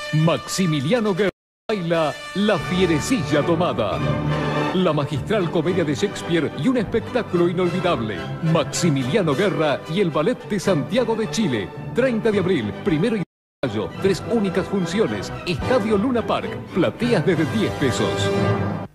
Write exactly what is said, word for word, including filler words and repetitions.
Maximiliano Guerra baila La Fierecilla Domada. La magistral comedia de Shakespeare y un espectáculo inolvidable. Maximiliano Guerra y el Ballet de Santiago de Chile. treinta de abril, primero y mayo. Tres únicas funciones. Estadio Luna Park. Plateas desde diez pesos.